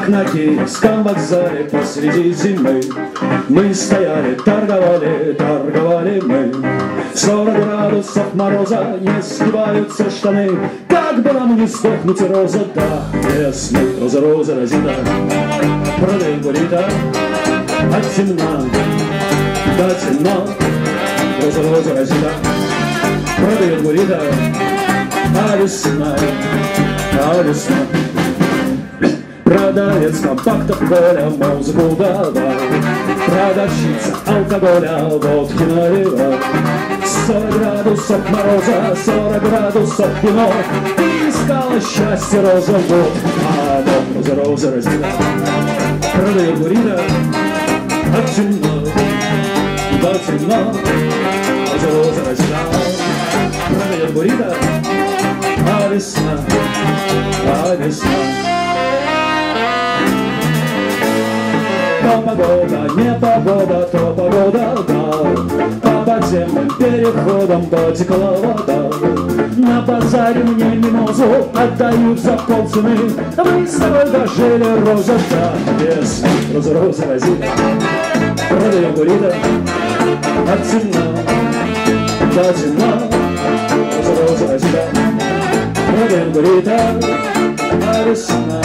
как на Киевском вокзале посреди зимы. Мы стояли, торговали мы. 40 градусов мороза, не сгибаются штаны. Как бы нам не сдохнуть, роза, да, ясно, роза, розина. Продаем буррито, от темна до темно. Роза, розина. Продаем буррито, а весна. Продавец компактов Коля музыку давал, продавщица алкоголя водки наливал. 40 градусов мороза, 40 градусов кино. Ты искала счастье, роза, вот, а оно роза раздела. Продает буррито, от темно до темно. Роза раздела. Продает буррито, а весна. То погода, не погода, то погода, да. По подземным переходам потекла вода. На базаре мне мимозу отдают за полцены. Мы с тобой дожили, роза, да, весна. Роза, розина. Продаем буррито, от темна до темна. Роза, розина. Продаем буррито, а весна.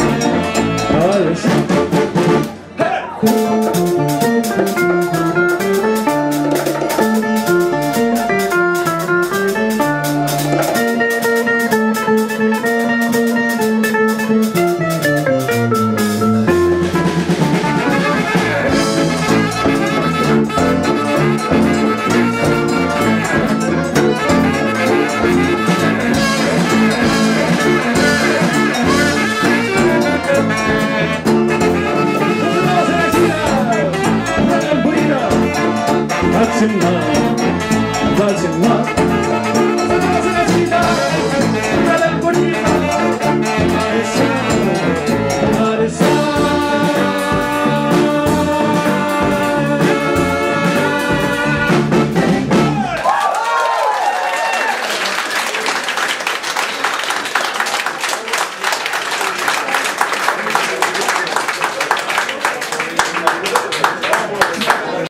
Темна, да, темна.